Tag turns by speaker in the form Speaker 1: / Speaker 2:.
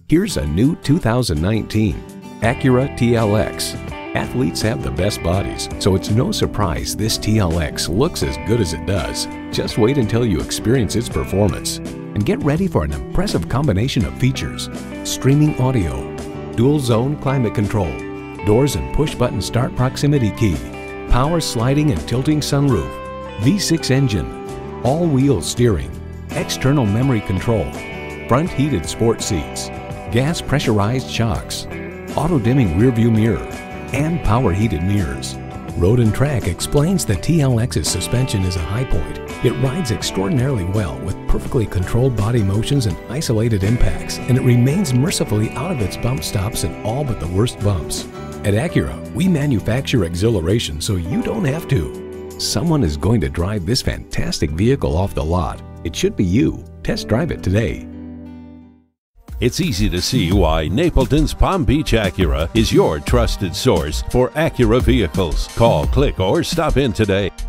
Speaker 1: Here's a new 2019 Acura TLX. Athletes have the best bodies, so it's no surprise this TLX looks as good as it does. Just wait until you experience its performance. And get ready for an impressive combination of features: streaming audio, dual zone climate control, doors and push-button start proximity key, power sliding and tilting sunroof, V6 engine, all-wheel steering, external memory control, front heated sport seats, gas pressurized shocks, auto-dimming rearview mirror, and power heated mirrors. Road and Track explains the TLX's suspension is a high point. It rides extraordinarily well with perfectly controlled body motions and isolated impacts, and it remains mercifully out of its bump stops in all but the worst bumps. At Acura, we manufacture exhilaration so you don't have to. Someone is going to drive this fantastic vehicle off the lot. It should be you. Test drive it today.
Speaker 2: It's easy to see why Napleton's Palm Beach Acura is your trusted source for Acura vehicles. Call, click, or stop in today.